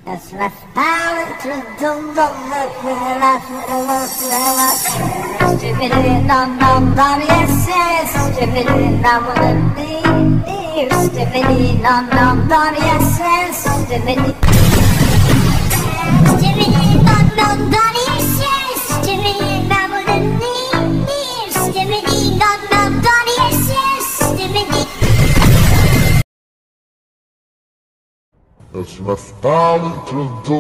It's left balance to the Skibidi dum dum dum, yes yes. Skibidi dum dum dee. Skibidi dum dum dum, yes yes. Skibidi dum dum dum, yes yes. Skibidi dum dum dee. Skibidi dum dum dum, yes yes. Skibidi. It's left balance to the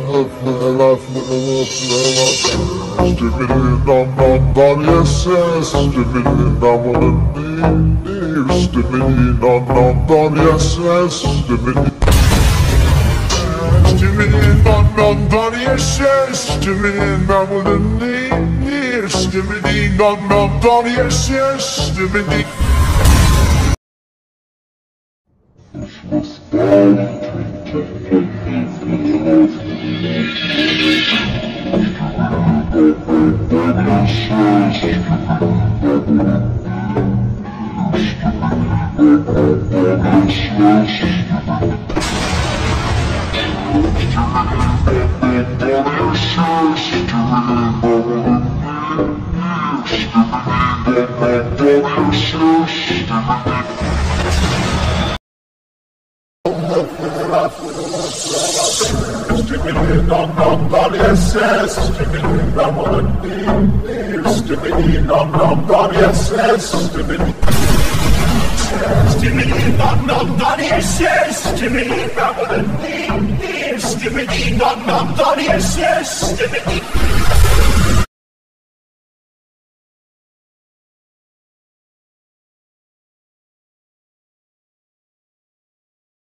Skibidi dum dum dum, yes yes. Skibidi dum dum dee. Skibidi dum dum dum, yes yes. Skibidi dum dum dum, yes yes. Skibidi dum dum dee. Skibidi dum dum dum, yes yes. Skibidi. Skibidi dum dum dum, yes yes. Skibidi dum dum dee. Skibidi dum dum dum, yes yes. Skibidi dum dum dum, yes yes. Skibidi dum dum dee. Skibidi dum dum dum, yes yes. Skibidi.